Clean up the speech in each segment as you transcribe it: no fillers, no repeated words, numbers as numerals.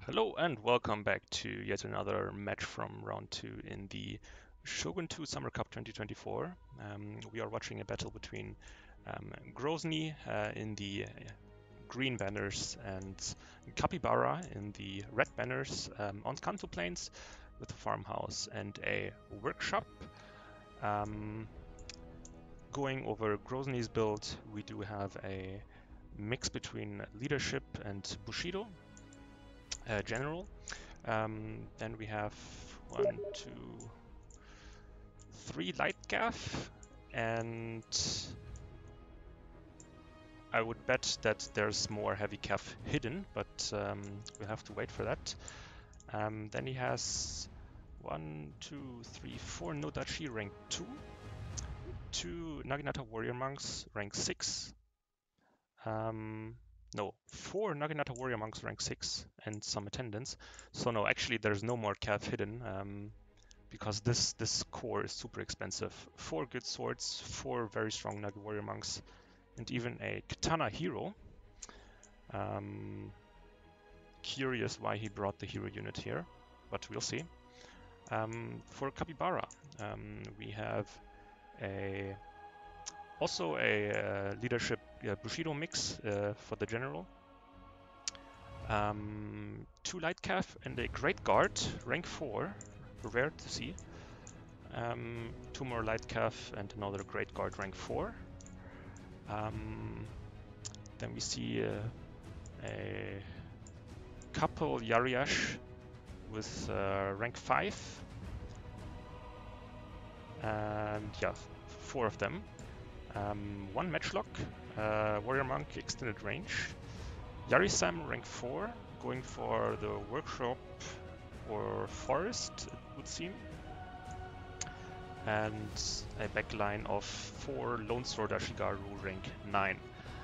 Hello and welcome back to yet another match from round 2 in the Shogun 2 Summer Cup 2024. We are watching a battle between Grozny in the green banners and Capybara in the red banners on Kanto Plains with a farmhouse and a workshop. Going over Grozny's build, we do have a mix between leadership and Bushido. General. Then we have 1, 2, 3 light gaff, and I would bet that there's more heavy calf hidden, but we'll have to wait for that. Then he has 1, 2, 3, 4 Nodachi rank 2, 2 Naginata Warrior Monks rank 6, no, 4 Naginata Warrior Monks rank 6 and some attendants. So no, actually there's no more calf hidden because this core is super expensive. 4 good swords, 4 very strong Nagi Warrior Monks, and even a Katana hero. Curious why he brought the hero unit here, but we'll see. For Capybara, we have also a leadership Bushido mix for the general. 2 light calf and a great guard, rank 4, rare to see. 2 more light calf and another great guard, rank 4. Then we see a couple Yariash with rank 5. And yeah, 4 of them. 1 Matchlock, Warrior Monk extended range. Yari-Sam rank 4, going for the workshop or forest, it would seem. And a backline of 4 Lone Sword Ashigaru rank 9.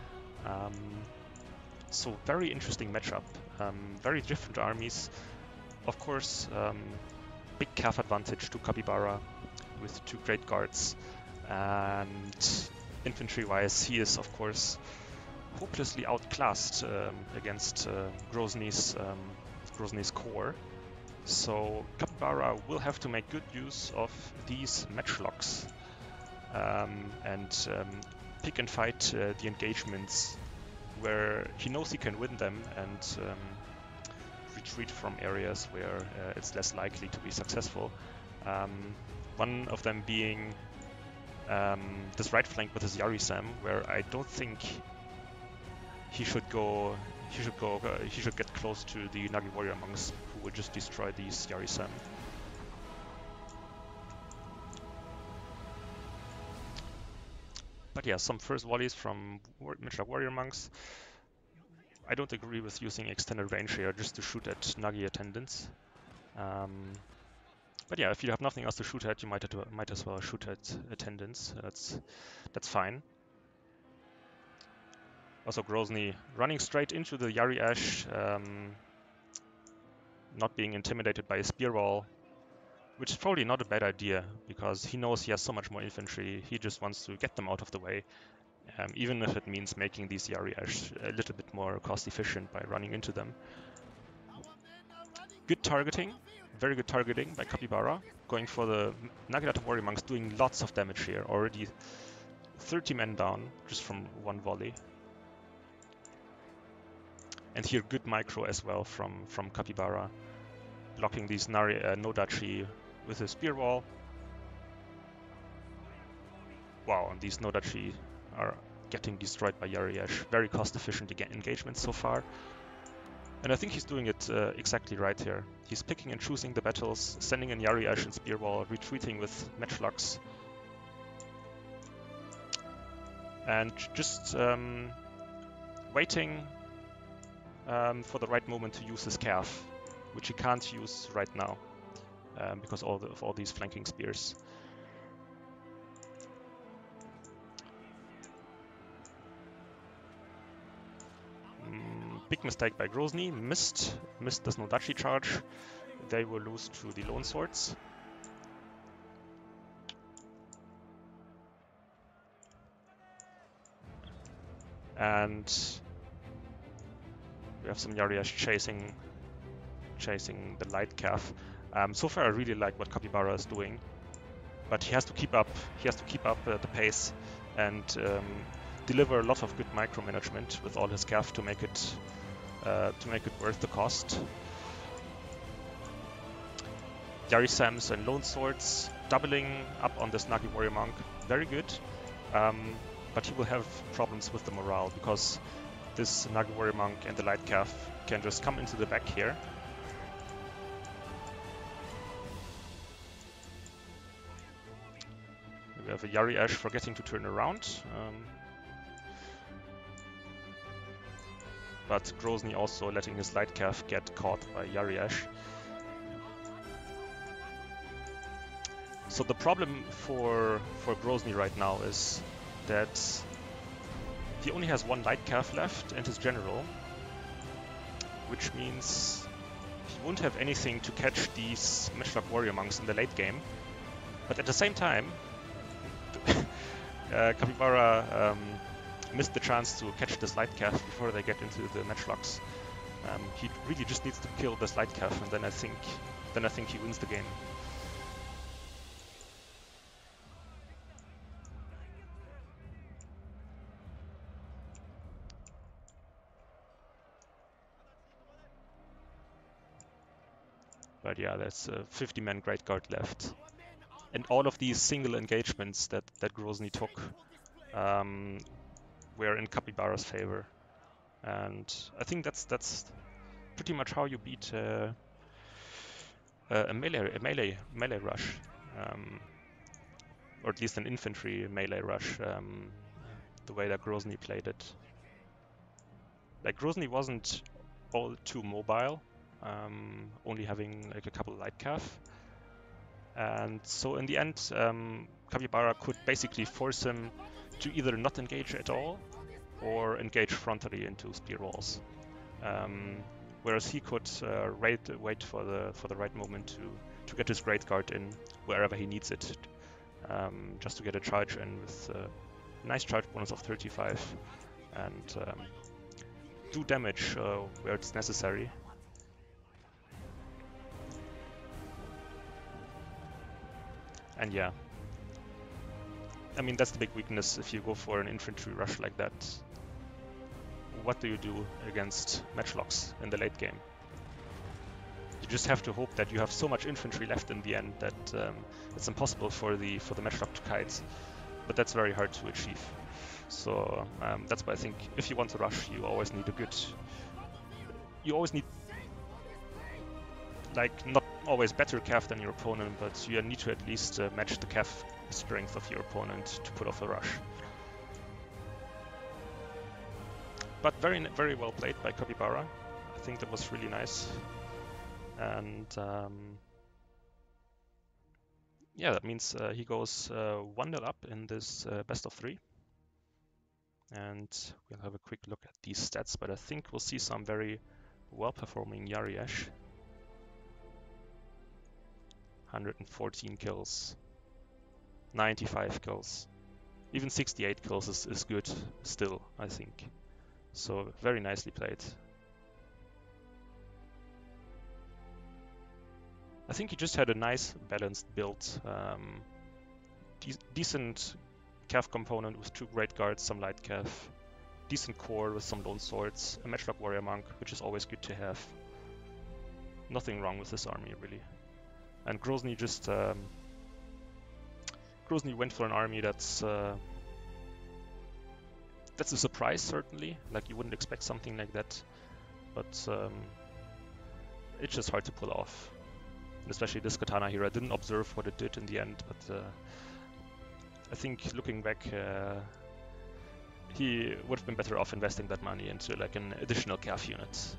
So very interesting matchup. Very different armies. Of course, big calf advantage to Capybara with 2 great guards. And infantry-wise, he is of course hopelessly outclassed against Grozny's core. So Capybara will have to make good use of these matchlocks and pick and fight the engagements where he knows he can win them and retreat from areas where it's less likely to be successful. One of them being this right flank with his Yari-Sam, where I don't think he should go. He should get close to the Nagi Warrior Monks, who will just destroy these Yari-Sam. But yeah, some first volleys from Matchlock Warrior Monks. I don't agree with using extended range here just to shoot at Nagi attendants. But yeah, if you have nothing else to shoot at, you might as well shoot at attendants. That's fine. Also Grozny running straight into the Yari-Ash, not being intimidated by a spear wall, which is probably not a bad idea because he knows he has so much more infantry. He just wants to get them out of the way, even if it means making these Yari-Ash a little bit more cost efficient by running into them. Good targeting, very good targeting by Capybara, going for the Naginata Warrior Monks, doing lots of damage here. Already 30 men down just from 1 volley. And here good micro as well from Capybara, blocking these Nodachi with a spear wall. Wow, and these Nodachi are getting destroyed by Yari-Ash. Very cost efficient engagement so far. And I think he's doing it exactly right here. He's picking and choosing the battles, sending in Yari-Ash and spear wall, retreating with matchlocks. And just waiting for the right moment to use his calf, which he can't use right now because of all these flanking spears. Big mistake by Grozny, missed this Nodachi charge. They will lose to the Lone Swords. And we have some Yari-Ash chasing chasing the light calf. So far, I really like what Capybara is doing, but he has to keep up. He has to keep up the pace and deliver a lot of good micromanagement with all his calf to make it worth the cost. Yari Sams and Lone Swords doubling up on this Nagi Warrior Monk, very good. But he will have problems with the morale because this Nagi Warrior Monk and the Light Calf can just come into the back here. We have a Yari Ash forgetting to turn around. But Grozny also letting his Light Calf get caught by Yari Ash. So the problem for Grozny right now is that he only has one Light Calf left and his General, which means he won't have anything to catch these Matchlock Warrior Monks in the late game. But at the same time, Capybara missed the chance to catch this Light Calf before they get into the Matchlocks. He really just needs to kill this Light Calf, and then I think he wins the game. But yeah, there's a 50-man Great Guard left. And all of these single engagements that Grozny took were in Capybara's favor. And I think that's pretty much how you beat a melee rush. Or at least an infantry melee rush, the way that Grozny played it. Like, Grozny wasn't all too mobile, only having like a couple Light Calf. And so in the end, Capybara could basically force him to either not engage at all or engage frontally into spear walls. Whereas he could wait for the right moment to get his Great Guard in wherever he needs it, just to get a charge in with a nice charge bonus of 35 and do damage where it's necessary. And yeah, I mean, that's the big weakness if you go for an infantry rush like that. What do you do against matchlocks in the late game? You just have to hope that you have so much infantry left in the end that it's impossible for the matchlock to kite. But that's very hard to achieve. So that's why I think if you want to rush, you always need like, not always better calf than your opponent, but you need to at least match the calf strength of your opponent to put off a rush. But very, very well played by Capybara. I think that was really nice. And yeah, that means he goes 1-0 up in this best of 3. And we'll have a quick look at these stats, but I think we'll see some very well-performing Yari Ash. 114 kills, 95 kills, even 68 kills is good still, I think. So very nicely played. I think he just had a nice balanced build. Decent calf component with 2 Great Guards, some Light Calf, decent core with some Lone Swords, a Matchlock Warrior Monk, which is always good to have. Nothing wrong with this army, really. And Grozny just Grozny went for an army that's a surprise, certainly. Like, you wouldn't expect something like that, but it's just hard to pull off. And especially this Katana here, I didn't observe what it did in the end, but I think looking back, he would have been better off investing that money into like an additional calf unit.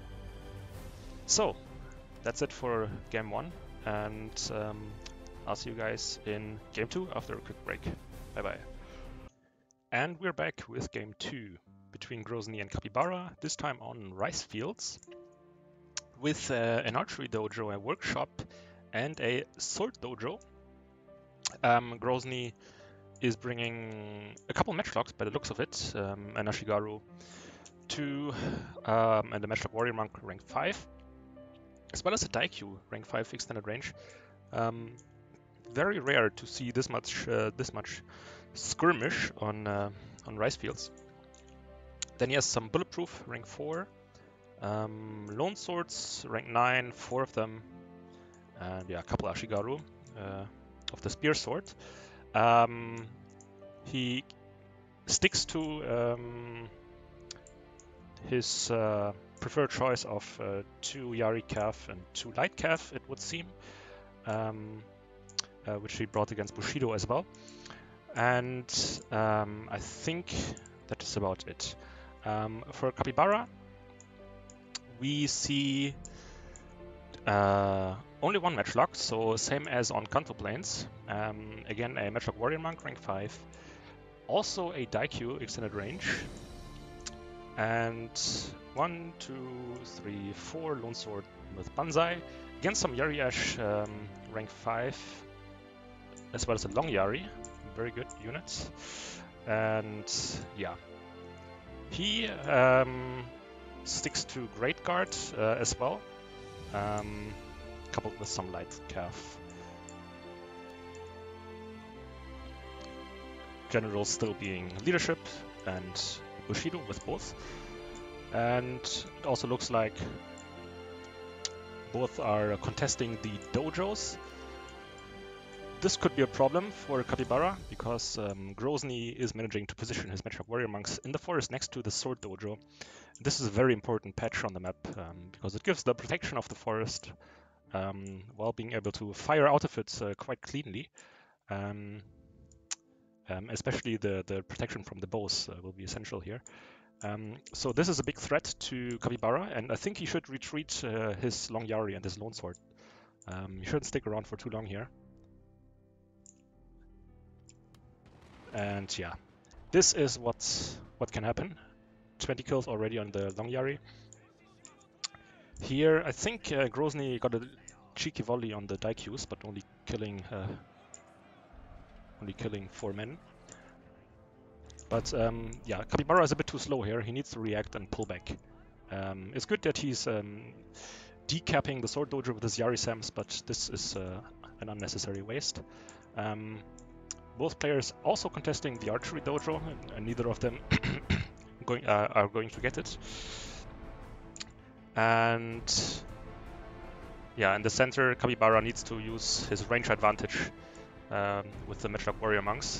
So that's it for game 1. And I'll see you guys in game 2 after a quick break. Bye bye. And we're back with game 2 between Grozny and Capybara, this time on rice fields, with an archery dojo, a workshop, and a sword dojo. Grozny is bringing a couple matchlocks by the looks of it, an Ashigaru 2 and a Matchlock Warrior Monk rank 5. as well as a Daikyu, rank 5 extended range. Very rare to see this much skirmish on rice fields. Then he has some Bulletproof, rank 4. Lone Swords, rank 9, 4 of them. And yeah, a couple Ashigaru of the Spear Sword. He sticks to his preferred choice of 2 Yari Cav and 2 Light Cav, it would seem, which he brought against Bushido as well. And I think that is about it. For Capybara, we see only one matchlock, so same as on Kanto Plains. Again, a matchlock Warrior Monk, rank 5. Also a Daikyu extended range. And 1, 2, 3, 4 Lone Sword with Banzai. Against some Yari Ash, rank 5, as well as a Long Yari. Very good units. And yeah, he sticks to Great Guard as well, coupled with some Light Cav. General still being Leadership and Bushido with both. And it also looks like both are contesting the dojos. This could be a problem for Capybara because Grozny is managing to position his Matchlock Warrior Monks in the forest next to the Sword Dojo. This is a very important patch on the map because it gives the protection of the forest while being able to fire out of it quite cleanly. Especially the protection from the bows will be essential here. So this is a big threat to Capybara, and I think he should retreat his Long Yari and his Lone Sword. He shouldn't stick around for too long here. And yeah, this is what can happen. 20 kills already on the Long Yari. Here, I think Grozny got a cheeky volley on the Daikyus, but only killing 4 men. But yeah, Capybara is a bit too slow here. He needs to react and pull back. It's good that he's decapping the Sword Dojo with his Yari Sams, but this is an unnecessary waste. Both players also contesting the Archery Dojo, and neither of them are going to get it. And yeah, in the center, Capybara needs to use his range advantage with the Matchlock Warrior Monks.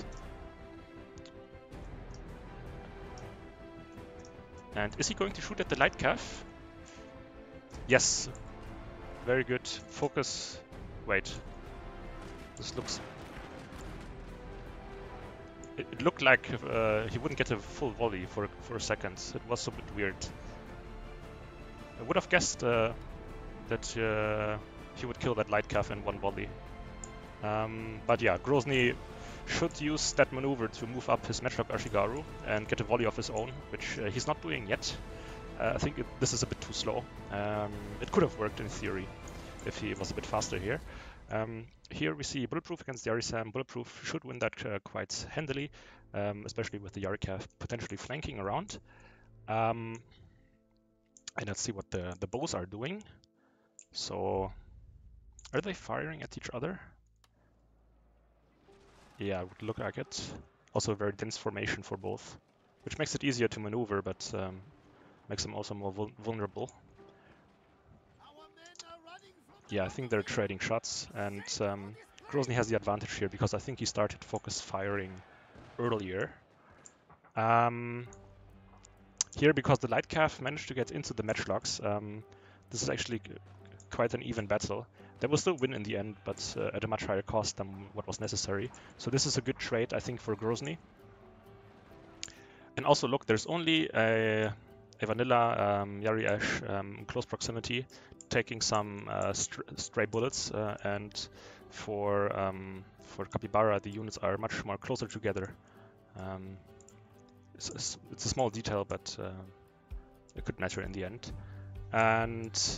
And is he going to shoot at the Light Cav? Yes. Very good. Focus. Wait. This looks... It looked like he wouldn't get a full volley for a second. It was a bit weird. I would have guessed that he would kill that Light Cav in one volley. But yeah, Grozny should use that maneuver to move up his Matchlock Ashigaru and get a volley of his own, which he's not doing yet. I think this is a bit too slow. It could have worked in theory if he was a bit faster here. Here we see Bulletproof against Yari Sam. Bulletproof should win that quite handily, especially with the Yari Cav potentially flanking around. And let's see what the bows are doing. So, are they firing at each other? Yeah, it would look like it. Also a very dense formation for both, which makes it easier to maneuver, but makes them also more vulnerable. Yeah, I think they're trading shots, and Grozny has the advantage here because I think he started focus firing earlier. Here, because the Light Cav managed to get into the matchlocks, this is actually quite an even battle. They will still win in the end, but at a much higher cost than what was necessary. So this is a good trade, I think, for Grozny. And also, look, there's only a vanilla Yari Ash in close proximity, taking some stray bullets, and for Capybara, the units are much more closer together. It's a small detail, but it could matter in the end. And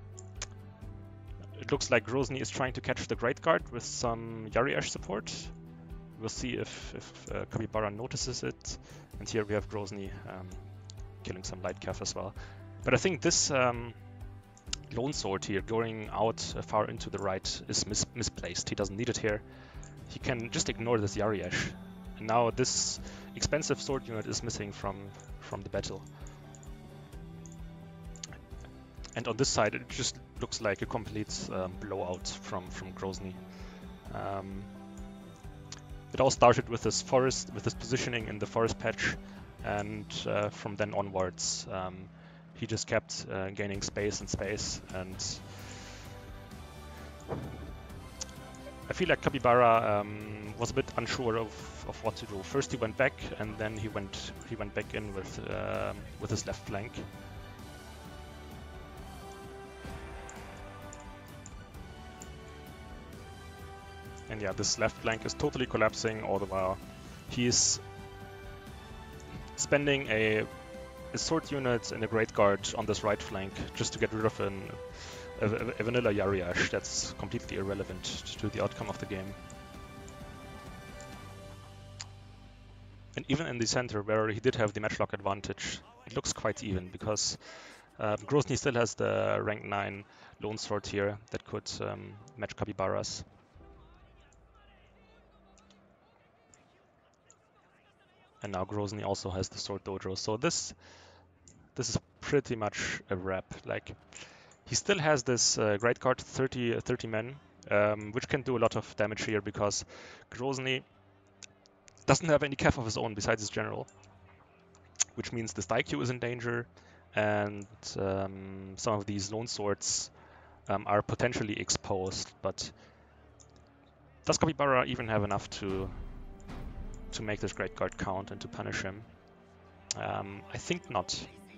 it looks like Grozny is trying to catch the Great Guard with some Yari Ash support. We'll see if Capybara notices it. And here we have Grozny killing some Light Cav as well. But I think this Longsword here going out far into the right is misplaced. He doesn't need it here. He can just ignore this Yariash. And now this expensive sword unit is missing from the battle. And on this side it just looks like a complete blowout from Grozny. It all started with this forest, with this positioning in the forest patch, and from then onwards he just kept gaining space and space, and I feel like Capybara was a bit unsure of what to do. First he went back, and then he went back in with his left flank. And yeah, this left flank is totally collapsing all the while. He's spending a sword unit and a Great Guard on this right flank just to get rid of a vanilla Yariash that's completely irrelevant to the outcome of the game. And even in the center, where he did have the matchlock advantage, it looks quite even, because Grozny still has the rank 9 Longsword here that could match Capybara's. And now Grozny also has the Sword Dojo, so this is pretty much a wrap. Like, he still has this Great Guard 30 men, which can do a lot of damage here, because Grozny doesn't have any cav of his own besides his general, which means this Daikyu is in danger, and some of these Longswords are potentially exposed. But does Capybara even have enough to make this Great Guard count and to punish him? I think not.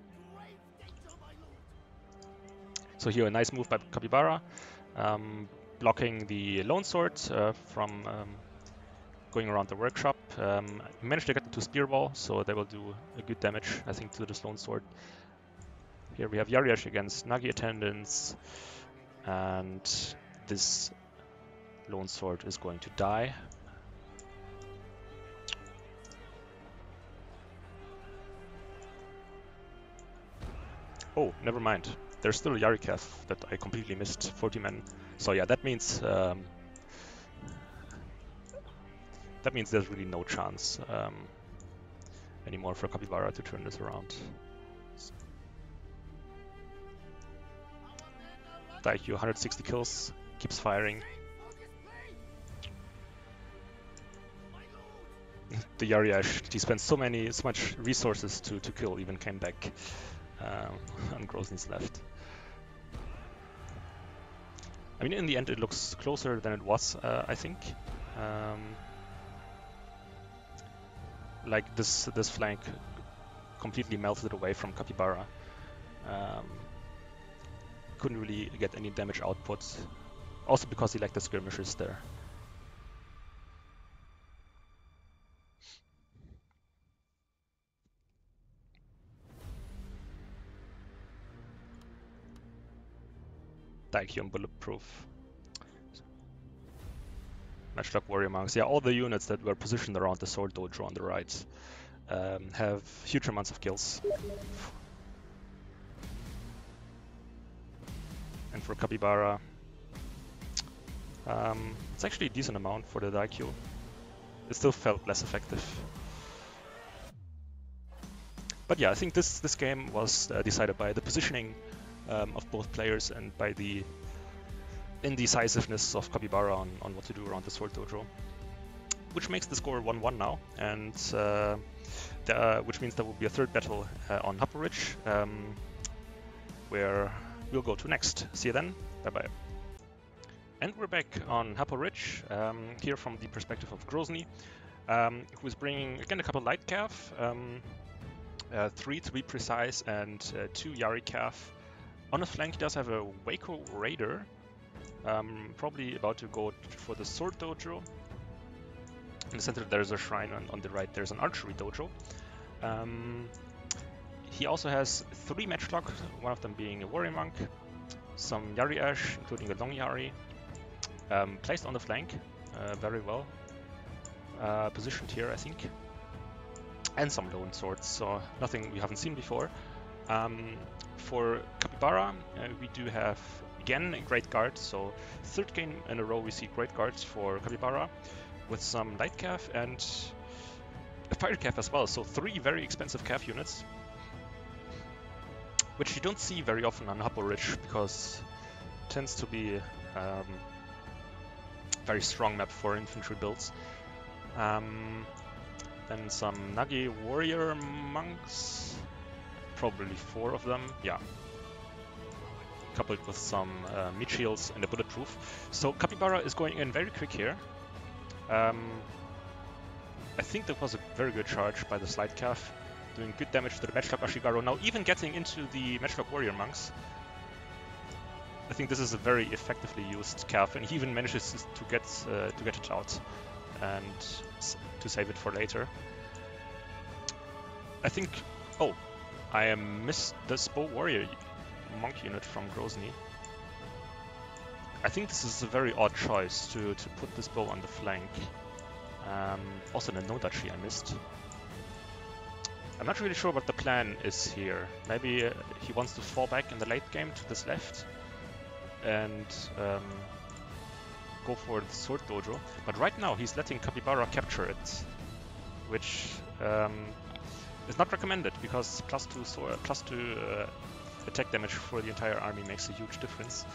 So here a nice move by Capybara, blocking the Longsword from going around the workshop. He managed to get into Spear Wall, so they will do a good damage, I think, to this Longsword. Here we have Yariash against Nagi attendants, and this Longsword is going to die. Oh, never mind. There's still a Yarikath that I completely missed, 40 men. So yeah, that means there's really no chance anymore for Capybara to turn this around. Daikyu, 160 kills, keeps firing. The Yariash, he spent so much resources to kill, even came back on Grozny's left. I mean, in the end, it looks closer than it was, I think. Like this flank completely melted away from Capybara. Couldn't really get any damage output, also because he lacked the skirmishers there. Daikyu and Bulletproof. Matchlock Warrior Monks. Yeah, all the units that were positioned around the Sword Dojo on the right have huge amounts of kills. And for Capybara, it's actually a decent amount for the Daikyu. It still felt less effective. But yeah, I think this game was decided by the positioning of both players and by the indecisiveness of Capybara on what to do around the Sword Dojo, which makes the score 1-1 now, and which means there will be a third battle on Hapo Ridge, where we'll go to next. See you then. Bye bye. And we're back on Hapo Ridge, here from the perspective of Grozny, who is bringing again a couple light cav, 3 to be precise, and 2 Yari cav. On his flank he does have a Waco Raider, probably about to go for the Sword Dojo. In the center there's a shrine, on the right there's an archery dojo. He also has 3 matchlock, one of them being a warrior monk, some Yariash, including a long Yari, placed on the flank, very well positioned here, I think, and some Longswords, so nothing we haven't seen before. For Capybara Capybara, we do have again great guards, so third game in a row we see great guards for Capybara with some light calf and a fire calf as well, so 3 very expensive calf units, which you don't see very often on Habbo Ridge because it tends to be very strong map for infantry builds. Then some Nagi warrior monks, probably 4 of them, yeah. Coupled with some meat shields and a bulletproof. So Capybara is going in very quick here. I think that was a very good charge by the slide calf, doing good damage to the Matchlock Ashigaru. Now even getting into the Matchlock warrior monks. I think this is a very effectively used calf, and he even manages to get it out and to save it for later. I think. Oh, I missed the bow warrior monk unit from Grozny. I think this is a very odd choice to put this bow on the flank. Also the Nodachi I missed. I'm not really sure what the plan is here. Maybe he wants to fall back in the late game to this left and go for the sword dojo. But right now he's letting Capybara capture it, which is not recommended because +2 attack damage for the entire army makes a huge difference.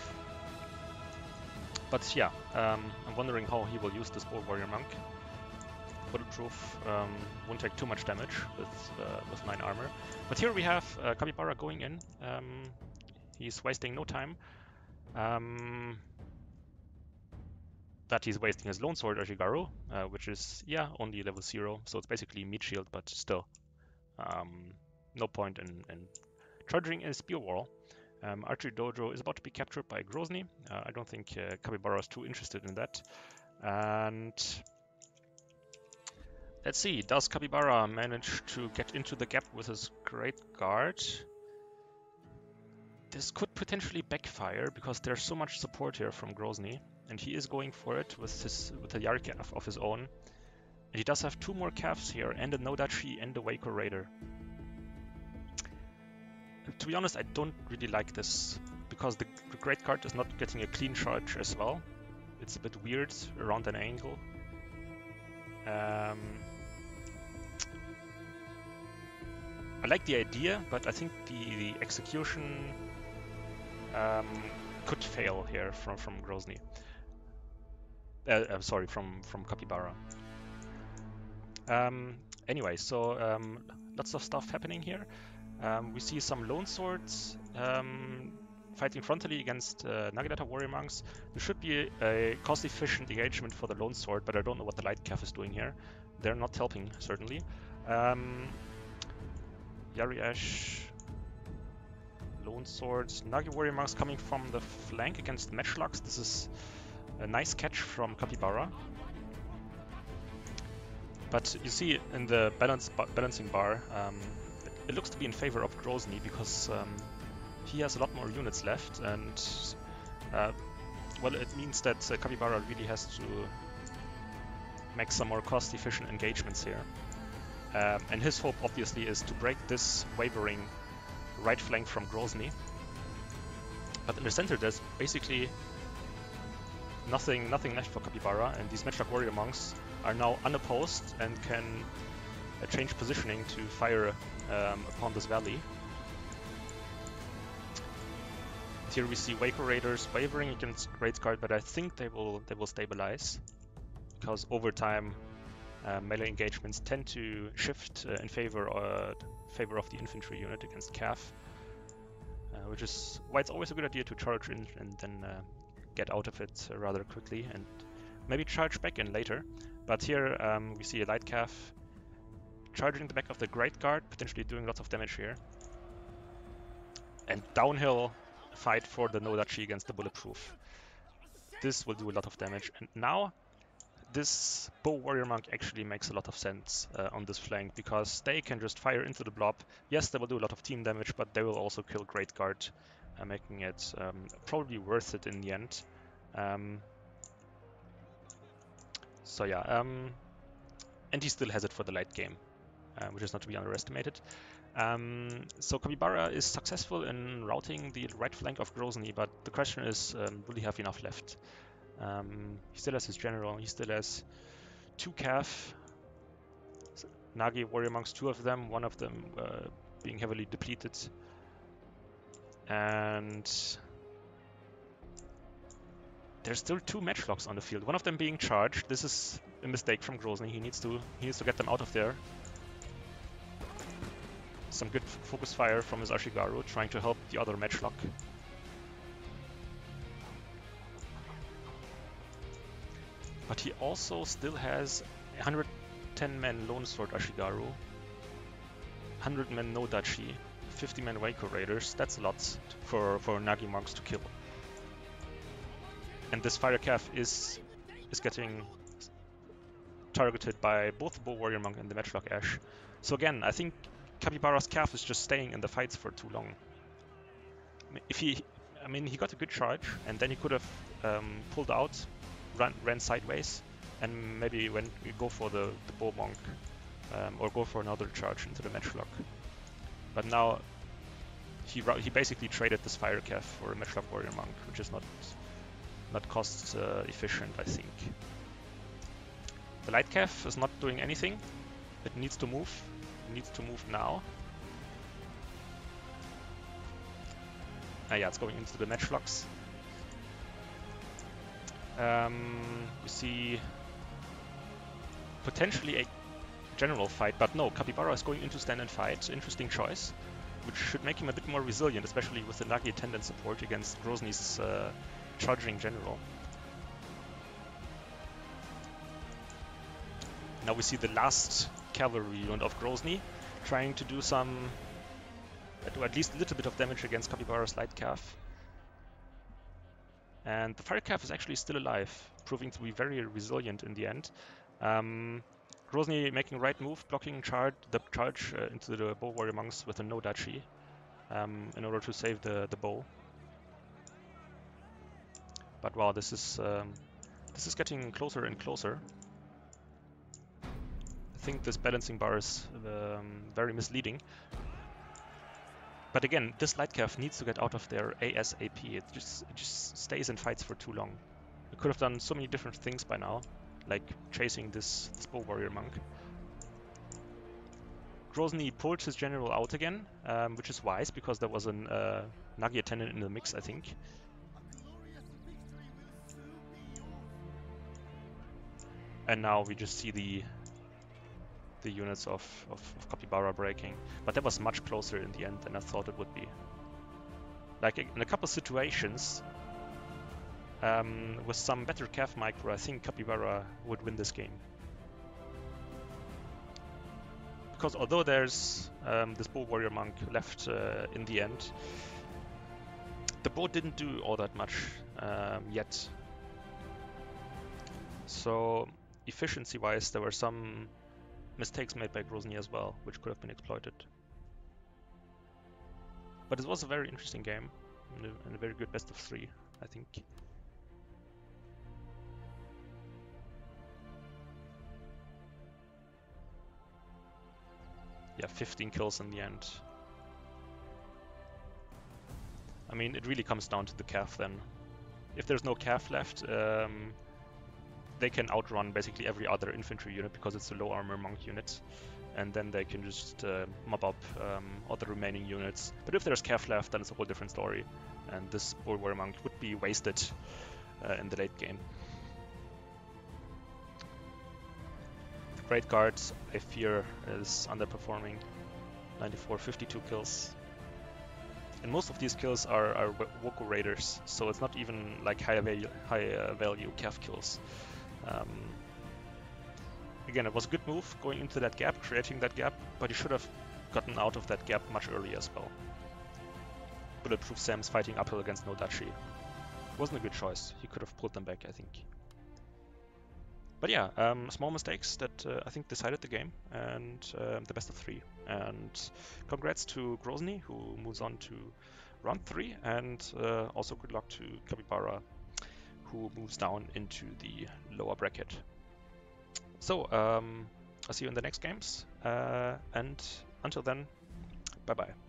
But yeah, I'm wondering how he will use this bow warrior monk. Bulletproof won't take too much damage with 9 armor. But here we have Capybara going in. He's wasting no time. That he's wasting his Lone Sword Ashigaru, which is, yeah, only level 0, so it's basically meat shield, but still. No point in charging a spear wall. Archery Dojo is about to be captured by Grozny. I don't think Capybara is too interested in that. And let's see, does Capybara manage to get into the gap with his Great Guard? This could potentially backfire because there's so much support here from Grozny, and he is going for it with a Yari calf of his own. And he does have 2 more calves here, and a Nodachi and a Waco Raider. To be honest, I don't really like this, because the Great Guard is not getting a clean charge as well. It's a bit weird around an angle. I like the idea, but I think the execution could fail here from Grozny. Sorry, from Capybara. Anyway, so lots of stuff happening here. We see some Lone Swords fighting frontally against Naginata warrior monks. There should be a cost-efficient engagement for the Lone Sword, but I don't know what the Light Calf is doing here. They're not helping, certainly. Yari Ash, Lone Swords, Nagi warrior monks coming from the flank against Matchlocks. This is a nice catch from Capybara. But you see in the balancing bar, it looks to be in favor of Grozny because he has a lot more units left, and well, it means that Capybara really has to make some more cost-efficient engagements here. And his hope obviously is to break this wavering right flank from Grozny. But in the center there's basically nothing left for Capybara, and these Matchlock warrior monks are now unopposed and can change positioning to fire upon this valley. Here we see Waco Raiders wavering against Great Guard, but I think they will stabilize, because over time melee engagements tend to shift in favor of the infantry unit against Calf, which is why it's always a good idea to charge in and then get out of it rather quickly and maybe charge back in later. But here we see a Light Calf charging the back of the Great Guard, potentially doing lots of damage here. And downhill fight for the Nodachi against the Bulletproof. This will do a lot of damage. And now this Bow Warrior Monk actually makes a lot of sense on this flank, because they can just fire into the blob. Yes, they will do a lot of team damage, but they will also kill Great Guard, making it probably worth it in the end. So yeah, and he still has it for the late game, which is not to be underestimated. So Capybara is successful in routing the right flank of Grozny, but the question is, will he have enough left? He still has his general, he still has 2 Cav, Nagi warrior monks, 2 of them, one of them being heavily depleted. And there's still 2 matchlocks on the field, one of them being charged. This is a mistake from Grozny. He needs to get them out of there. Some good focus fire from his Ashigaru, trying to help the other matchlock. But he also still has 110 men Lone Sword Ashigaru, 100 men No Dachi, 50 men Waco Raiders. That's a lot for Nagi monks to kill. And this Fire Cav is getting targeted by both the Bow Warrior Monk and the Matchlock Ash. So again, I think Capybara's Cav is just staying in the fights for too long. He got a good charge, and then he could have pulled out, ran sideways, and maybe go for the Bow Monk, or go for another charge into the Matchlock. But now he basically traded this Fire Cav for a Matchlock Warrior Monk, which is not cost efficient, I think. The Light Cav is not doing anything. It needs to move. It needs to move now. Yeah, it's going into the matchlocks. We see potentially a general fight, but no, Capybara is going into stand and fight. Interesting choice, which should make him a bit more resilient, especially with the Nagi attendant support against Grozny's charging general. Now we see the last cavalry unit of Grozny trying to do at least a little bit of damage against Capybara's Light Cav. And the Fire Cav is actually still alive, proving to be very resilient in the end. Grozny making right move, blocking the charge into the Bow Warrior Monks with a No Dachi in order to save the bow. But wow, this is getting closer and closer. I think this balancing bar is very misleading. But again, this Light Cav needs to get out of there ASAP. It just stays and fights for too long. It could have done so many different things by now, like chasing this Bow Warrior Monk. Grozny pulled his general out again, which is wise because there was an Nagi attendant in the mix, I think. And now we just see the units of Capybara breaking. But that was much closer in the end than I thought it would be. Like in a couple situations, with some better Cav micro, I think Capybara would win this game. Because although there's this Bow Warrior Monk left in the end, the bow didn't do all that much yet. So efficiency-wise, there were some mistakes made by Grozny as well, which could have been exploited. But it was a very interesting game, and a very good best of 3, I think. Yeah, 15 kills in the end. I mean, it really comes down to the Cav then. If there's no Cav left, they can outrun basically every other infantry unit because it's a low armor monk unit, and then they can just mob up all the remaining units. But if there's Cav left, then it's a whole different story, and this Bow Warrior Monk would be wasted in the late game. The Great Guard, I fear, is underperforming. 94, 52 kills. And most of these kills are Waco Raiders, so it's not even like high value Cav kills. Again, it was a good move going into that gap, creating that gap, but he should have gotten out of that gap much earlier as well. Bulletproof Sam's fighting uphill against No Dachi. Wasn't a good choice. He could have pulled them back, I think. But yeah, small mistakes that I think decided the game, and the best of 3. And congrats to Grozny, who moves on to round 3, and also good luck to Capybara, who moves down into the lower bracket. So, I'll see you in the next games, and until then, Bye bye.